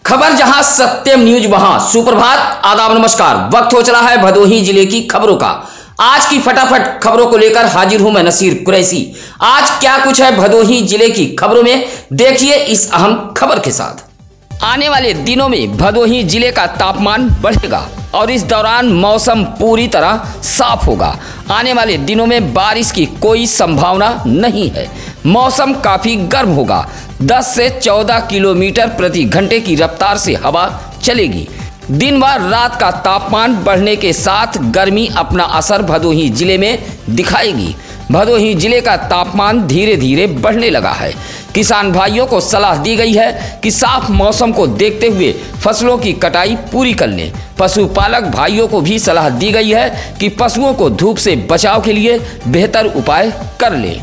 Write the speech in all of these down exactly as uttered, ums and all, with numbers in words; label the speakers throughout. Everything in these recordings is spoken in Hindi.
Speaker 1: खबर जहां सत्यम न्यूज वहां सुप्रभात, आदाब, नमस्कार। वक्त हो चला है भदोही जिले की खबरों का। आज की फटाफट खबरों को लेकर हाजिर हूं मैं नसीर कुरैशी। आज क्या कुछ है भदोही जिले की खबरों में, देखिए इस अहम खबर के साथ। आने वाले दिनों में भदोही जिले का तापमान बढ़ेगा और इस दौरान मौसम पूरी तरह साफ होगा। आने वाले दिनों में बारिश की कोई संभावना नहीं है। मौसम काफी गर्म होगा। दस से चौदह किलोमीटर प्रति घंटे की रफ्तार से हवा चलेगी। दिन व रात का तापमान बढ़ने के साथ गर्मी अपना असर भदोही जिले में दिखाएगी। भदोही जिले का तापमान धीरे धीरे बढ़ने लगा है। किसान भाइयों को सलाह दी गई है कि साफ मौसम को देखते हुए फसलों की कटाई पूरी कर लें। पशुपालक भाइयों को भी सलाह दी गई है कि पशुओं को धूप से बचाव के लिए बेहतर उपाय कर लें।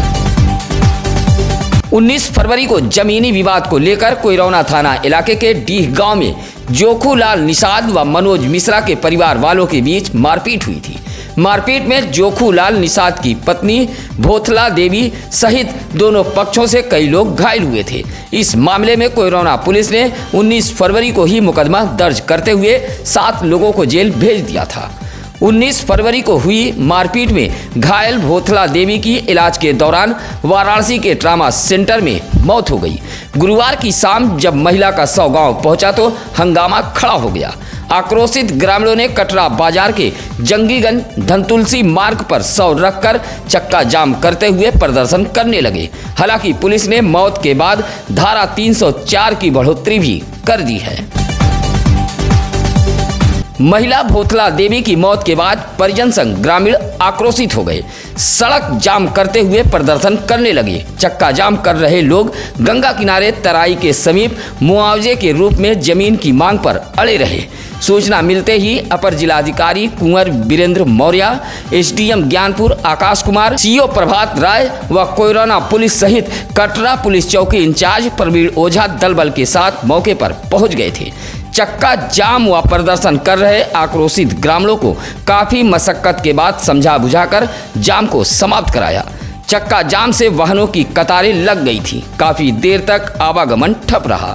Speaker 1: उन्नीस फरवरी को जमीनी विवाद को लेकर कोइरौना थाना इलाके के डीह गांव में जोखूलाल निषाद व मनोज मिश्रा के परिवार वालों के बीच मारपीट हुई थी। मारपीट में जोखूलाल निषाद की पत्नी भोथला देवी सहित दोनों पक्षों से कई लोग घायल हुए थे। इस मामले में कोइरौना पुलिस ने उन्नीस फरवरी को ही मुकदमा दर्ज करते हुए सात लोगों को जेल भेज दिया था। उन्नीस फरवरी को हुई मारपीट में घायल भोथला देवी की इलाज के दौरान वाराणसी के ट्रामा सेंटर में मौत हो गई। गुरुवार की शाम जब महिला का शव गांव पहुंचा तो हंगामा खड़ा हो गया। आक्रोशित ग्रामीणों ने कटरा बाजार के जंगीगंज धनतुलसी मार्ग पर शव रखकर चक्का जाम करते हुए प्रदर्शन करने लगे। हालांकि पुलिस ने मौत के बाद धारा तीन सौ चार की बढ़ोतरी भी कर दी है। महिला भोथला देवी की मौत के बाद परिजन संग ग्रामीण आक्रोशित हो गए। सड़क जाम करते हुए प्रदर्शन करने लगे। चक्का जाम कर रहे लोग गंगा किनारे तराई के समीप मुआवजे के रूप में जमीन की मांग पर अड़े रहे। सूचना मिलते ही अपर जिलाधिकारी कुंवर वीरेंद्र मौर्य, एसडीएम ज्ञानपुर आकाश कुमार, सीओ प्रभात राय व कोइरौना पुलिस सहित कटरा पुलिस चौकी इंचार्ज प्रवीण ओझा दल बल के साथ मौके पर पहुंच गए थे। चक्का जाम व प्रदर्शन कर रहे आक्रोशित ग्रामीणों को काफी मशक्कत के बाद समझा बुझाकर जाम को समाप्त कराया। चक्का जाम से वाहनों की कतारें लग गई थी। काफी देर तक आवागमन ठप रहा।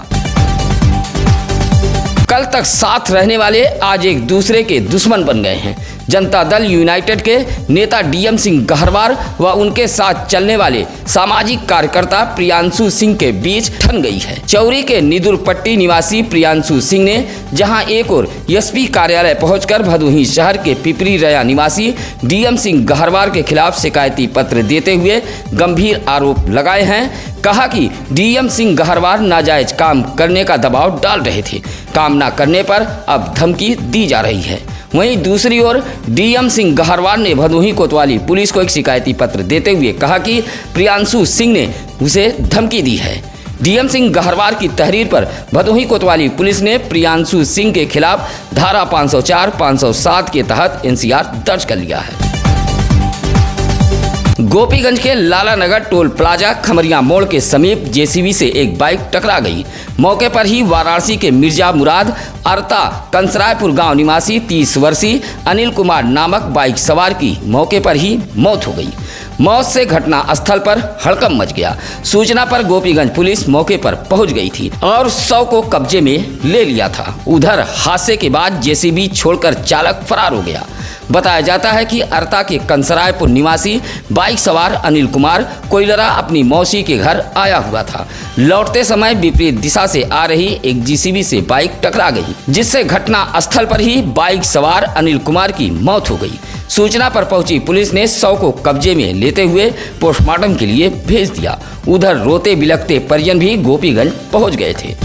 Speaker 1: कल तक साथ रहने वाले आज एक दूसरे के दुश्मन बन गए हैं। जनता दल यूनाइटेड के नेता डीएम सिंह गहरवार व उनके साथ चलने वाले सामाजिक कार्यकर्ता प्रियांशु सिंह के बीच ठन गई है। चौरी के निदुरपट्टी निवासी प्रियांशु सिंह ने जहां एक और एसपी कार्यालय पहुंचकर भदोही शहर के पिपरी रया निवासी डीएम सिंह गहरवार के खिलाफ शिकायती पत्र देते हुए गंभीर आरोप लगाए हैं। कहा कि डीएम सिंह गहरवार नाजायज काम करने का दबाव डाल रहे थे। काम न करने पर अब धमकी दी जा रही है। वहीं दूसरी ओर डीएम सिंह गहरवार ने भदोही कोतवाली पुलिस को एक शिकायती पत्र देते हुए कहा कि प्रियांशु सिंह ने उसे धमकी दी है। डीएम सिंह गहरवार की तहरीर पर भदोही कोतवाली पुलिस ने प्रियांशु सिंह के खिलाफ धारा पाँच सौ चार, पाँच सौ सात के तहत एनसीआर दर्ज कर लिया है। गोपीगंज के लाला नगर टोल प्लाजा खमरिया मोड़ के समीप जेसीबी से एक बाइक टकरा गई। मौके पर ही वाराणसी के मिर्जा मुराद अरता कंसरायपुर गांव निवासी तीस वर्षीय अनिल कुमार नामक बाइक सवार की मौके पर ही मौत हो गई। मौत से घटना स्थल पर हड़कंप मच गया। सूचना पर गोपीगंज पुलिस मौके पर पहुंच गई थी और शव को कब्जे में ले लिया था। उधर हादसे के बाद जेसीबी छोड़कर चालक फरार हो गया। बताया जाता है कि अरता के कंसरायपुर निवासी बाइक सवार अनिल कुमार कोइलरा अपनी मौसी के घर आया हुआ था। लौटते समय विपरीत दिशा से आ रही एक जेसीबी से बाइक टकरा गई, जिससे घटना स्थल पर ही बाइक सवार अनिल कुमार की मौत हो गई। सूचना पर पहुंची पुलिस ने शव को कब्जे में लेते हुए पोस्टमार्टम के लिए भेज दिया। उधर रोते बिलखते परिजन भी गोपीगंज पहुंच गए थे।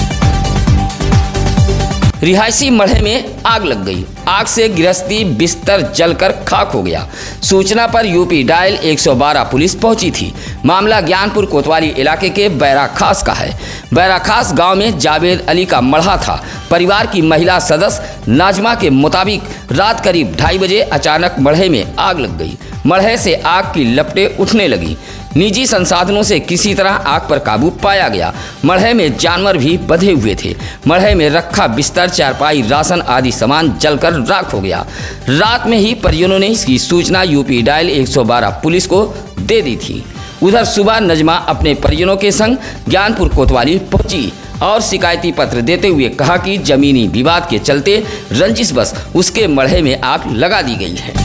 Speaker 1: रिहायशी मढ़े में आग लग गई। आग से गृहस्थी बिस्तर जलकर खाक हो गया। सूचना पर यूपी डायल एक सौ बारह पुलिस पहुंची थी। मामला ज्ञानपुर कोतवाली इलाके के बैरा खास का है। बैरा खास गांव में जावेद अली का मढ़ा था। परिवार की महिला सदस्य नाजमा के मुताबिक रात करीब ढाई बजे अचानक मढ़े में आग लग गई। मढ़े से आग की लपटें उठने लगी। निजी संसाधनों से किसी तरह आग पर काबू पाया गया। मढ़े में जानवर भी बंधे हुए थे। मढ़े में रखा बिस्तर, चारपाई, राशन आदि सामान जलकर राख हो गया। रात में ही परिजनों ने इसकी सूचना यूपी डायल एक सौ बारह पुलिस को दे दी थी। उधर सुबह नजमा अपने परिजनों के संग ज्ञानपुर कोतवाली पहुंची और शिकायती पत्र देते हुए कहा कि जमीनी विवाद के चलते रंजिश बस उसके मढ़े में आग लगा दी गई है।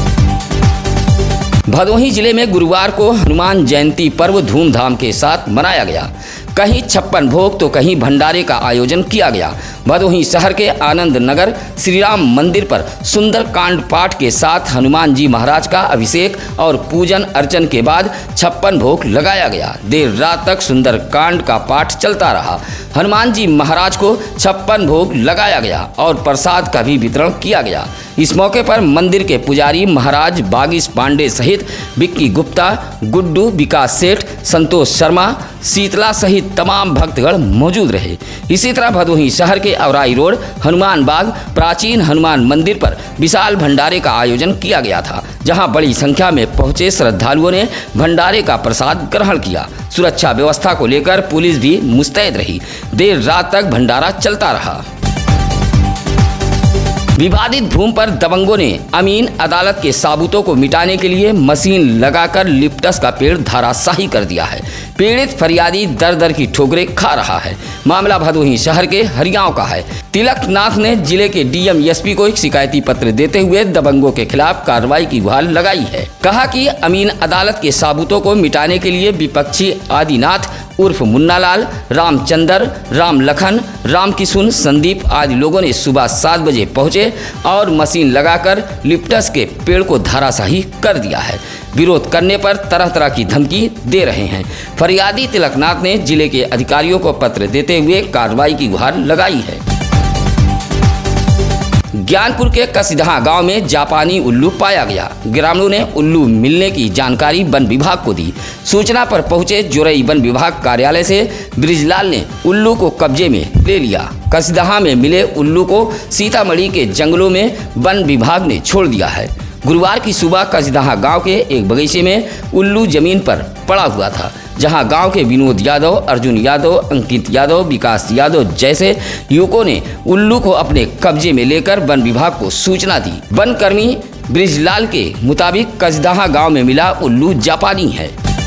Speaker 1: भदोही जिले में गुरुवार को हनुमान जयंती पर्व धूमधाम के साथ मनाया गया। कहीं छप्पन भोग तो कहीं भंडारे का आयोजन किया गया। भदोही शहर के आनंद नगर श्री राम मंदिर पर सुंदर कांड पाठ के साथ हनुमान जी महाराज का अभिषेक और पूजन अर्चन के बाद छप्पन भोग लगाया गया। देर रात तक सुंदर कांड का पाठ चलता रहा। हनुमान जी महाराज को छप्पन भोग लगाया गया और प्रसाद का भी वितरण किया गया। इस मौके पर मंदिर के पुजारी महाराज बागीश पांडे सहित विक्की गुप्ता, गुड्डू, विकास सेठ, संतोष शर्मा, शीतला सहित तमाम भक्तगण मौजूद रहे। इसी तरह भदोही शहर के औराई रोड हनुमान बाग प्राचीन हनुमान मंदिर पर विशाल भंडारे का आयोजन किया गया था, जहां बड़ी संख्या में पहुंचे श्रद्धालुओं ने भंडारे का प्रसाद ग्रहण किया। सुरक्षा व्यवस्था को लेकर पुलिस भी मुस्तैद रही। देर रात तक भंडारा चलता रहा। विवादित भूमि पर दबंगों ने अमीन अदालत के साबूतों को मिटाने के लिए मशीन लगाकर लिप्टस का पेड़ धराशाही कर दिया है। पीड़ित फरियादी दर दर की ठोकरें खा रहा है। मामला भदोही शहर के हरियाव का है। तिलकनाथ ने जिले के डीएम एसपी को एक शिकायती पत्र देते हुए दबंगों के खिलाफ कार्रवाई की गुहार लगाई है। कहा कि अमीन अदालत के साबूतों को मिटाने के लिए विपक्षी आदिनाथ उर्फ मुन्नालाल, रामचंदर, राम लखन, राम किशुन, संदीप आदि लोगों ने सुबह सात बजे पहुंचे और मशीन लगाकर लिप्टस के पेड़ को धराशाही कर दिया है। विरोध करने पर तरह तरह की धमकी दे रहे हैं। फरियादी तिलकनाथ ने जिले के अधिकारियों को पत्र देते हुए कार्रवाई की गुहार लगाई है। ज्ञानपुर के कसिदहा गांव में जापानी उल्लू पाया गया। ग्रामीणों ने उल्लू मिलने की जानकारी वन विभाग को दी। सूचना पर पहुंचे जोरई वन विभाग कार्यालय से ब्रिजलाल ने उल्लू को कब्जे में ले लिया। कसिदहा में मिले उल्लू को सीतामढ़ी के जंगलों में वन विभाग ने छोड़ दिया है। गुरुवार की सुबह कसिदहा गांव के एक बगीचे में उल्लू जमीन पर पड़ा हुआ था, जहां गांव के विनोद यादव, अर्जुन यादव, अंकित यादव, विकास यादव जैसे युवकों ने उल्लू को अपने कब्जे में लेकर वन विभाग को सूचना दी। वन कर्मी ब्रिजलाल के मुताबिक कसिदहा गांव में मिला उल्लू जापानी है।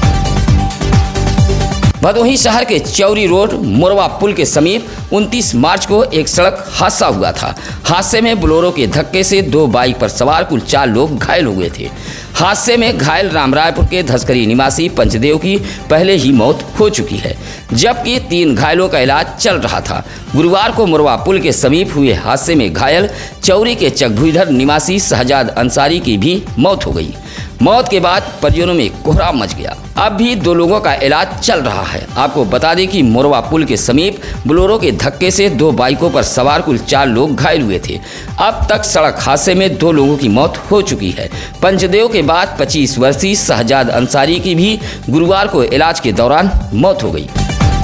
Speaker 1: भदोही शहर के चौरी रोड मोरवा पुल के समीप उनतीस मार्च को एक सड़क हादसा हुआ था। हादसे में बोलेरो के धक्के से दो बाइक पर सवार कुल चार लोग घायल हुए थे। हादसे में घायल रामरायपुर के धसकरी निवासी पंचदेव की पहले ही मौत हो चुकी है, जबकि तीन घायलों का इलाज चल रहा था। गुरुवार को मोरवा पुल के समीप हुए हादसे में घायल चौरी के चकभुईधर निवासी शहजाद अंसारी की भी मौत हो गई। मौत के बाद परिजनों में कोहराम मच गया। अब भी दो लोगों का इलाज चल रहा है। आपको बता दें कि मोरवा पुल के समीप बोलेरो के धक्के से दो बाइकों पर सवार कुल चार लोग घायल हुए थे। अब तक सड़क हादसे में दो लोगों की मौत हो चुकी है। पंचदेव के बाद पच्चीस वर्षीय शहजाद अंसारी की भी गुरुवार को इलाज के दौरान मौत हो गई।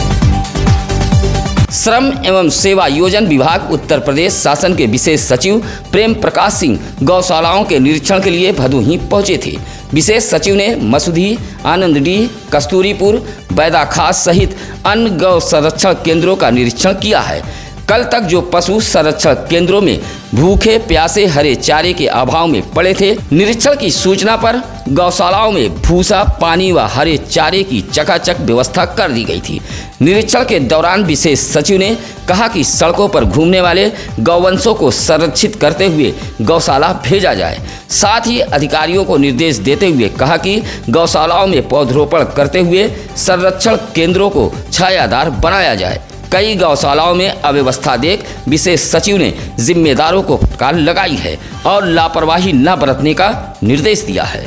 Speaker 1: श्रम एवं सेवा योजन विभाग उत्तर प्रदेश शासन के विशेष सचिव प्रेम प्रकाश सिंह गौशालाओं के निरीक्षण के लिए भदोही पहुंचे थे। विशेष सचिव ने मसूधी, आनंदडी, कस्तूरीपुर, बैदाखास सहित अन्य गौ संरक्षण केंद्रों का निरीक्षण किया है। कल तक जो पशु संरक्षण केंद्रों में भूखे प्यासे हरे चारे के अभाव में पड़े थे, निरीक्षण की सूचना पर गौशालाओं में भूसा, पानी व हरे चारे की चकाचक व्यवस्था कर दी गई थी। निरीक्षण के दौरान विशेष सचिव ने कहा कि सड़कों पर घूमने वाले गौवंशों को संरक्षित करते हुए गौशाला भेजा जाए। साथ ही अधिकारियों को निर्देश देते हुए कहा कि गौशालाओं में पौधरोपण करते हुए संरक्षण केंद्रों को छायादार बनाया जाए। कई गौशालाओं में अव्यवस्था देख विशेष सचिव ने जिम्मेदारों को फटकार लगाई है और लापरवाही न बरतने का निर्देश दिया है।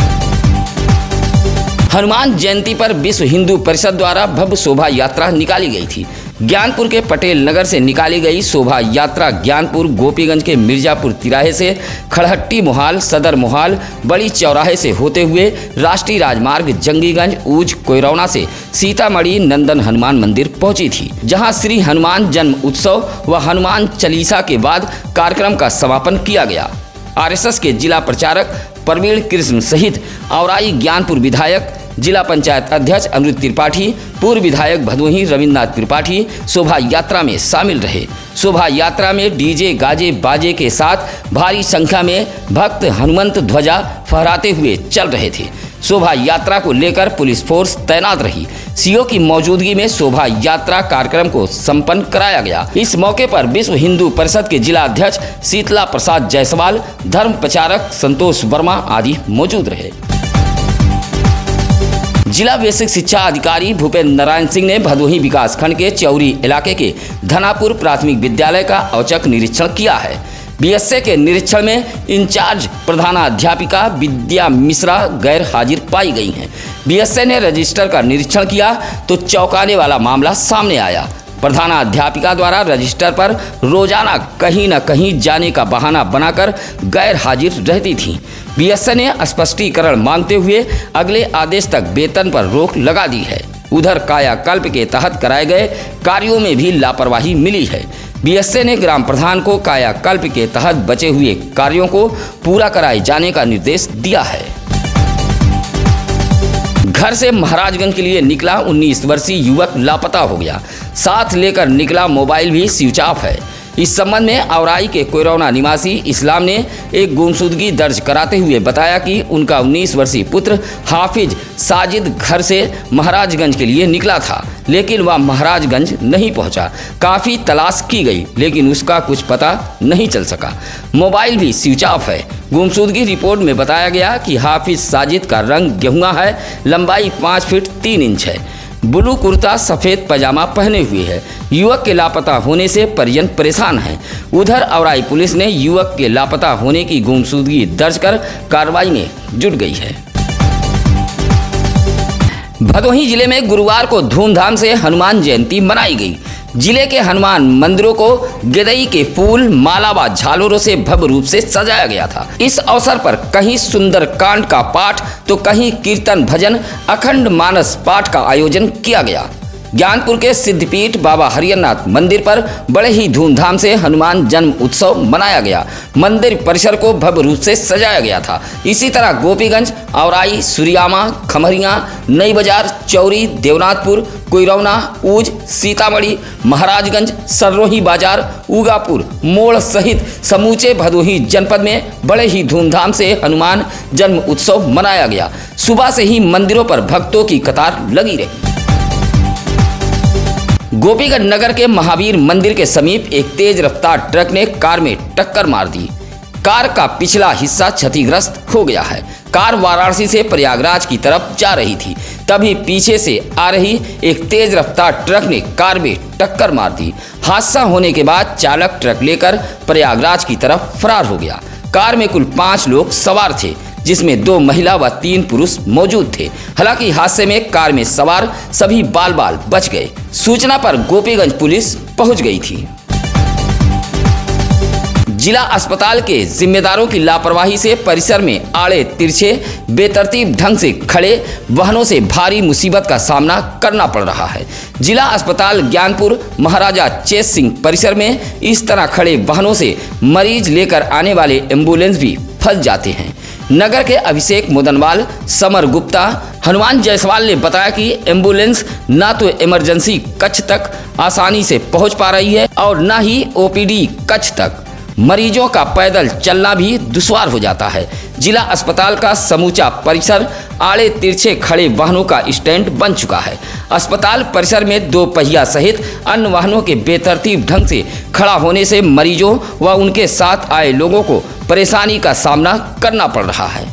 Speaker 1: हनुमान जयंती पर विश्व हिंदू परिषद द्वारा भव्य शोभा यात्रा निकाली गई थी। ज्ञानपुर के पटेल नगर से निकाली गई शोभा यात्रा ज्ञानपुर, गोपीगंज के मिर्जापुर तिराहे से खड़हट्टी मोहाल, सदर मोहाल, बड़ी चौराहे से होते हुए राष्ट्रीय राजमार्ग जंगीगंज, ऊज, कोयरौना से सीतामढ़ी नंदन हनुमान मंदिर पहुंची थी, जहां श्री हनुमान जन्म उत्सव व हनुमान चालीसा के बाद कार्यक्रम का समापन किया गया। आरएसएस के जिला प्रचारक प्रवीण कृष्ण सहित औराई ज्ञानपुर विधायक, जिला पंचायत अध्यक्ष अमृत त्रिपाठी, पूर्व विधायक भदोही रविन्द्रनाथ त्रिपाठी शोभा यात्रा में शामिल रहे। शोभा यात्रा में डीजे गाजे बाजे के साथ भारी संख्या में भक्त हनुमंत ध्वजा फहराते हुए चल रहे थे। शोभा यात्रा को लेकर पुलिस फोर्स तैनात रही। सीओ की मौजूदगी में शोभा यात्रा कार्यक्रम को संपन्न कराया गया। इस मौके पर विश्व हिंदू परिषद के जिला अध्यक्ष शीतला प्रसाद जायसवाल, धर्म प्रचारक संतोष वर्मा आदि मौजूद रहे। जिला बेसिक शिक्षा अधिकारी भूपेंद्र नारायण सिंह ने भदोही विकास खंड के चौरी इलाके के धनापुर प्राथमिक विद्यालय का औचक निरीक्षण किया है। बीएसए के निरीक्षण में इंचार्ज प्रधानाध्यापिका विद्या मिश्रा गैर हाजिर पाई गई हैं। बीएसए ने रजिस्टर का निरीक्षण किया तो चौंकाने वाला मामला सामने आया। प्रधानाध्यापिका द्वारा रजिस्टर पर रोजाना कहीं न कहीं जाने का बहाना बनाकर गैर हाजिर रहती थीं। बीएसए ने स्पष्टीकरण मांगते हुए अगले आदेश तक वेतन पर रोक लगा दी है। उधर कायाकल्प के तहत कराए गए कार्यों में भी लापरवाही मिली है। बीएसए ने ग्राम प्रधान को कायाकल्प के तहत बचे हुए कार्यों को पूरा कराए जाने का निर्देश दिया है। घर से महाराजगंज के लिए निकला उन्नीस वर्षीय युवक लापता हो गया। साथ लेकर निकला मोबाइल भी स्विच ऑफ है। इस संबंध में औराई के कोयरौना निवासी इस्लाम ने एक गुमशुदगी दर्ज कराते हुए बताया कि उनका उन्नीस वर्षीय पुत्र हाफिज साजिद घर से महाराजगंज के लिए निकला था, लेकिन वह महाराजगंज नहीं पहुंचा। काफ़ी तलाश की गई लेकिन उसका कुछ पता नहीं चल सका। मोबाइल भी स्विच ऑफ है। गुमशुदगी रिपोर्ट में बताया गया कि हाफिज साजिद का रंग गेहुआ है, लंबाई पाँच फीट तीन इंच है, ब्लू कुर्ता सफ़ेद पजामा पहने हुए है। युवक के लापता होने से परिजन परेशान हैं। उधर औराई पुलिस ने युवक के लापता होने की गुमशुदगी दर्ज कर कार्रवाई में जुट गई है। भदोही जिले में गुरुवार को धूमधाम से हनुमान जयंती मनाई गई। जिले के हनुमान मंदिरों को गिदई के फूल, माला व झालरों से भव्य रूप से सजाया गया था। इस अवसर पर कहीं सुंदर कांड का पाठ तो कहीं कीर्तन भजन अखंड मानस पाठ का आयोजन किया गया। ज्ञानपुर के सिद्धपीठ बाबा हरिहरनाथ मंदिर पर बड़े ही धूमधाम से हनुमान जन्म उत्सव मनाया गया। मंदिर परिसर को भव्य रूप से सजाया गया था। इसी तरह गोपीगंज, औराई, सुरियामा, खमरिया, नई बाजार, चौरी, देवनाथपुर, कोयरौना, ऊज, सीतामढ़ी, महाराजगंज, सररोही बाजार, उगापुर मोड़ सहित समूचे भदोही जनपद में बड़े ही धूमधाम से हनुमान जन्म उत्सव मनाया गया। सुबह से ही मंदिरों पर भक्तों की कतार लगी रही। गोपीगंज नगर के महावीर मंदिर के समीप एक तेज रफ्तार ट्रक ने कार में टक्कर मार दी। कार का पिछला हिस्सा क्षतिग्रस्त हो गया है। कार वाराणसी से प्रयागराज की तरफ जा रही थी, तभी पीछे से आ रही एक तेज रफ्तार ट्रक ने कार में टक्कर मार दी। हादसा होने के बाद चालक ट्रक लेकर प्रयागराज की तरफ फरार हो गया। कार में कुल पाँच लोग सवार थे, जिसमें दो महिला व तीन पुरुष मौजूद थे। हालांकि हादसे में कार में सवार सभी बाल बाल बच गए। सूचना पर गोपीगंज पुलिस पहुंच गई थी। जिला अस्पताल के जिम्मेदारों की लापरवाही से परिसर में आड़े तिरछे बेतरतीब ढंग से खड़े वाहनों से भारी मुसीबत का सामना करना पड़ रहा है। जिला अस्पताल ज्ञानपुर महाराजा चेत सिंह परिसर में इस तरह खड़े वाहनों से मरीज लेकर आने वाले एम्बुलेंस भी फंस जाते हैं। नगर के अभिषेक मोदनवाल, समर गुप्ता, हनुमान जायसवाल ने बताया कि एम्बुलेंस ना तो इमरजेंसी कक्ष तक आसानी से पहुंच पा रही है और न ही ओपीडी कक्ष तक। मरीजों का पैदल चलना भी दुश्वार हो जाता है। जिला अस्पताल का समूचा परिसर आड़े तिरछे खड़े वाहनों का स्टैंड बन चुका है। अस्पताल परिसर में दो पहिया सहित अन्य वाहनों के बेतरतीब ढंग से खड़ा होने से मरीजों व उनके साथ आए लोगों को परेशानी का सामना करना पड़ रहा है।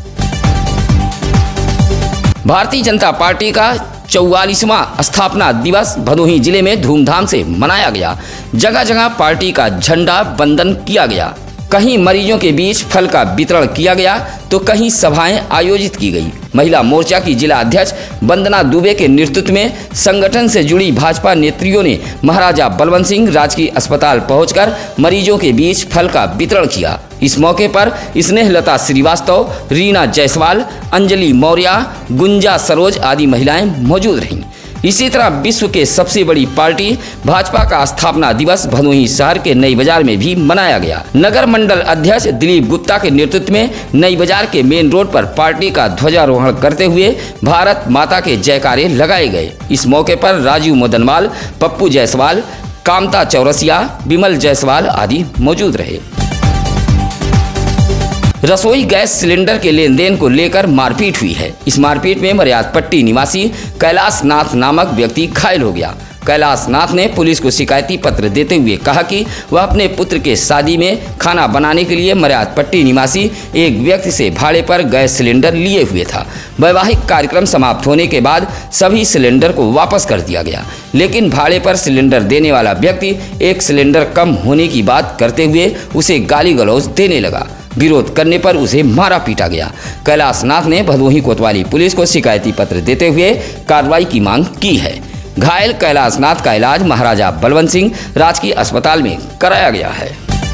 Speaker 1: भारतीय जनता पार्टी का चौवालीसवां स्थापना दिवस भदोही जिले में धूमधाम से मनाया गया। जगह जगह पार्टी का झंडा वंदन किया गया। कहीं मरीजों के बीच फल का वितरण किया गया तो कहीं सभाएं आयोजित की गई। महिला मोर्चा की जिला अध्यक्ष वंदना दुबे के नेतृत्व में संगठन से जुड़ी भाजपा नेत्रियों ने महाराजा बलवंत सिंह राजकीय अस्पताल पहुंचकर मरीजों के बीच फल का वितरण किया। इस मौके पर स्नेहलता श्रीवास्तव, रीना जायसवाल, अंजलि मौर्य, गुंजा सरोज आदि महिलाएं मौजूद रहीं। इसी तरह विश्व के सबसे बड़ी पार्टी भाजपा का स्थापना दिवस भदोही शहर के नई बाजार में भी मनाया गया। नगर मंडल अध्यक्ष दिलीप गुप्ता के नेतृत्व में नई बाजार के मेन रोड पर पार्टी का ध्वजारोहण करते हुए भारत माता के जयकारे लगाए गए। इस मौके पर राजीव मोदनवाल, पप्पू जायसवाल, कामता चौरसिया, विमल जायसवाल आदि मौजूद रहे। रसोई गैस सिलेंडर के लेन देन को लेकर मारपीट हुई है। इस मारपीट में मर्यादपट्टी निवासी कैलाश नाथ नामक व्यक्ति घायल हो गया। कैलाश नाथ ने पुलिस को शिकायती पत्र देते हुए कहा कि वह अपने पुत्र के शादी में खाना बनाने के लिए मर्यादपट्टी निवासी एक व्यक्ति से भाड़े पर गैस सिलेंडर लिए हुए था। वैवाहिक कार्यक्रम समाप्त होने के बाद सभी सिलेंडर को वापस कर दिया गया, लेकिन भाड़े पर सिलेंडर देने वाला व्यक्ति एक सिलेंडर कम होने की बात करते हुए उसे गाली गलौज देने लगा। विरोध करने पर उसे मारा पीटा गया। कैलाश नाथ ने भदोही कोतवाली पुलिस को शिकायती पत्र देते हुए कार्रवाई की मांग की है। घायल कैलाश नाथ का इलाज महाराजा बलवंत सिंह राजकीय अस्पताल में कराया गया है।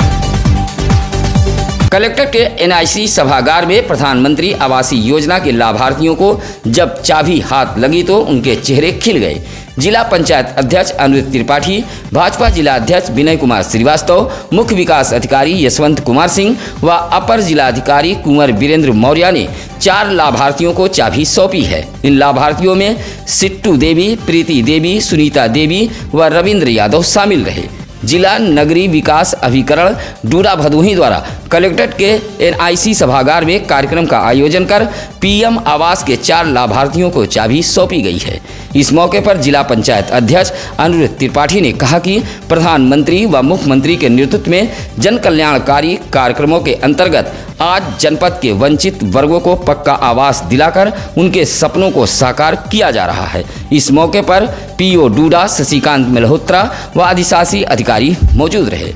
Speaker 1: कलेक्टर के एन आई सी सभागार में प्रधानमंत्री आवास योजना के लाभार्थियों को जब चाबी हाथ लगी तो उनके चेहरे खिल गए। जिला पंचायत अध्यक्ष अनिरुद्ध त्रिपाठी, भाजपा जिला अध्यक्ष विनय कुमार श्रीवास्तव, मुख्य विकास अधिकारी यशवंत कुमार सिंह व अपर जिलाधिकारी कुंवर वीरेंद्र मौर्य ने चार लाभार्थियों को चाबी सौंपी है। इन लाभार्थियों में सिट्टू देवी, प्रीति देवी, सुनीता देवी व रविंद्र यादव शामिल रहे। जिला नगरीय विकास अभिकरण डूरा भदोही द्वारा कलेक्ट्रेट के एन आई सी सभागार में कार्यक्रम का आयोजन कर पी एम आवास के चार लाभार्थियों को चाबी सौंपी गई है। इस मौके पर जिला पंचायत अध्यक्ष अनिरुद्ध त्रिपाठी ने कहा कि प्रधानमंत्री व मुख्यमंत्री के नेतृत्व में जन कल्याणकारी कार्यक्रमों के अंतर्गत आज जनपद के वंचित वर्गों को पक्का आवास दिलाकर उनके सपनों को साकार किया जा रहा है। इस मौके पर P O DUDA Shashikant Malhotra व अधिशासी अधिकारी मौजूद रहे।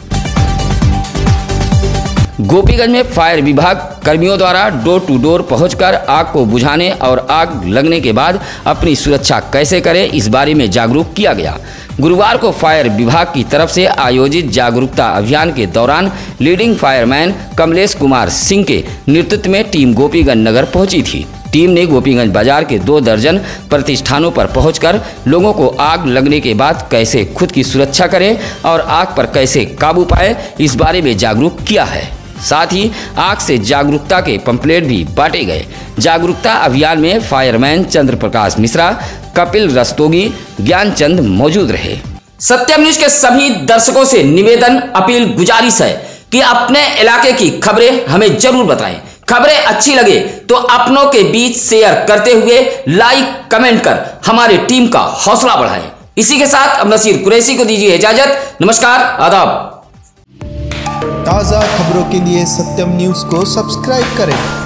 Speaker 1: गोपीगंज में फायर विभाग कर्मियों द्वारा डोर टू डोर पहुंचकर आग को बुझाने और आग लगने के बाद अपनी सुरक्षा कैसे करें, इस बारे में जागरूक किया गया। गुरुवार को फायर विभाग की तरफ से आयोजित जागरूकता अभियान के दौरान लीडिंग फायरमैन कमलेश कुमार सिंह के नेतृत्व में टीम गोपीगंज नगर पहुंची थी। टीम ने गोपीगंज बाजार के दो दर्जन प्रतिष्ठानों पर पहुंचकर लोगों को आग लगने के बाद कैसे खुद की सुरक्षा करें और आग पर कैसे काबू पाएं, इस बारे में जागरूक किया है। साथ ही आग से जागरूकता के पंपलेट भी बांटे गए। जागरूकता अभियान में फायरमैन चंद्र प्रकाश मिश्रा, कपिल रस्तोगी, ज्ञानचंद मौजूद रहे। सत्यम न्यूज के सभी दर्शकों से निवेदन, अपील, गुजारिश है कि अपने इलाके की खबरें हमें जरूर बताएं। खबरें अच्छी लगे तो अपनों के बीच शेयर करते हुए लाइक कमेंट कर हमारी टीम का हौसला बढ़ाएं। इसी के साथ अब नसीर कुरैशी को दीजिए इजाजत। नमस्कार, आदाब।
Speaker 2: ताज़ा खबरों के लिए सत्यम न्यूज़ को सब्सक्राइब करें।